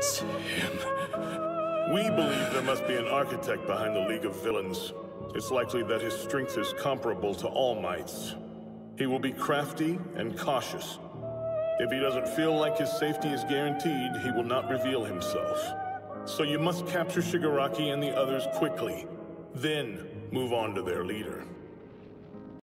It's him. We believe there must be an architect behind the League of Villains. It's likely that his strength is comparable to All Might's. He will be crafty and cautious. If he doesn't feel like his safety is guaranteed, he will not reveal himself. So you must capture Shigaraki and the others quickly. Then, move on to their leader.